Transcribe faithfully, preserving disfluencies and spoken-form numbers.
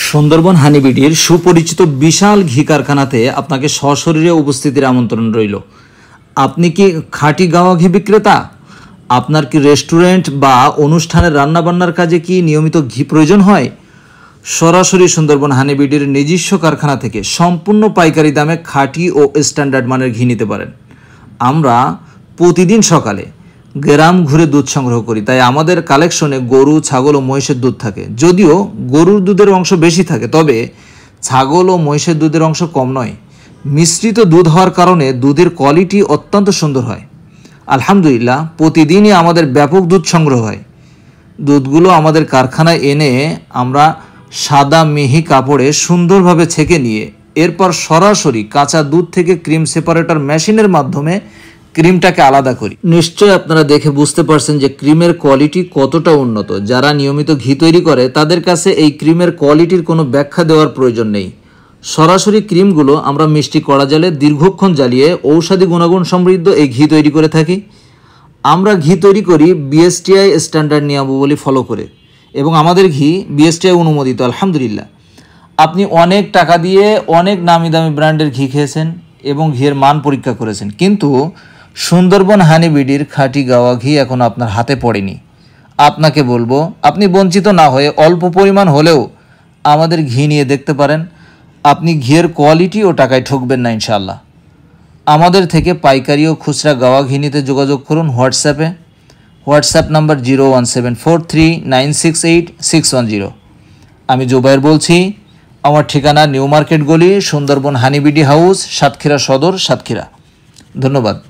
সুন্দরবন হানিবিডির সুপরিচিত বিশাল ঘি কারখানাতে আপনাকে সশরীরে উপস্থিতির আমন্ত্রণ রইল। আপনি কি খাঁটি গাওয়া ঘি বিক্রেতা? আপনার কি রেস্টুরেন্ট বা অনুষ্ঠানের রান্নাবান্নার কাজে কি নিয়মিত ঘি প্রয়োজন হয়? সরাসরি সুন্দরবন হানিবিডির নিজস্ব কারখানা থেকে সম্পূর্ণ পাইকারি দামে খাঁটি ও স্ট্যান্ডার্ড মানের ঘি নিতে পারেন। আমরা প্রতিদিন সকালে গ্রাম ঘুরে দুধ সংগ্রহ করি, তাই আমাদের কালেকশনে গরু, ছাগল ও মহিষের দুধ থাকে। যদিও গরুর দুধের অংশ বেশি থাকে, তবে ছাগল ও মহিষের দুধের অংশ কম নয়। মিশ্রিত দুধ হওয়ার কারণে দুধের কোয়ালিটি অত্যন্ত সুন্দর হয়। আলহামদুলিল্লাহ, প্রতিদিনই আমাদের ব্যাপক দুধ সংগ্রহ হয়। দুধগুলো আমাদের কারখানায় এনে আমরা সাদা মিহি কাপড়ে সুন্দরভাবে ছেঁকে নিয়ে এরপর সরাসরি কাঁচা দুধ থেকে ক্রিম সেপারেটর মেশিনের মাধ্যমে ক্রিমটাকে আলাদা করি। নিশ্চয় আপনারা দেখে বুঝতে পারছেন যে ক্রিমের কোয়ালিটি কতটা উন্নত। যারা নিয়মিত ঘি তৈরি করে তাদের কাছে এই ক্রিমের কোয়ালিটির কোনো ব্যাখ্যা দেওয়ার প্রয়োজন নেই। সরাসরি ক্রিমগুলো আমরা মিষ্টি কড়া জালে দীর্ঘক্ষণ জ্বালিয়ে ঔষধি গুণাগুণ সমৃদ্ধ এই ঘি তৈরি করে থাকি। আমরা ঘি তৈরি করি বিএসটিআই স্ট্যান্ডার্ড নিয়মাবলী ফলো করে, এবং আমাদের ঘি বিএসটিআই অনুমোদিত। আলহামদুলিল্লাহ, আপনি অনেক টাকা দিয়ে অনেক নামি দামি ব্র্যান্ডের ঘি খেয়েছেন এবং ঘিয়ের মান পরীক্ষা করেছেন, কিন্তু সুন্দরবন হানিবিডির খাঁটি গাওয়া ঘি এখন আপনার হাতে পড়েনি। আপনাকে বলবো, আপনি বঞ্চিত না হয়ে অল্প পরিমাণ হলেও আমাদের ঘি নিয়ে দেখতে পারেন। আপনি ঘিয়ের কোয়ালিটি ও টাকায় ঠকবেন না ইনশাআল্লাহ। আমাদের থেকে পাইকারি ও খুচরা গাওয়া ঘি নিতে যোগাযোগ করুন হোয়াটসঅ্যাপে। WhatsApp number zero one seven four three nine six eight six one zero. আমি জুবাইর বলছি। আমার ঠিকানা নিউ মার্কেট গলি, সুন্দরবন হানিবিডি হাউস, সাতক্ষীরা সদর, সাতক্ষীরা। ধন্যবাদ।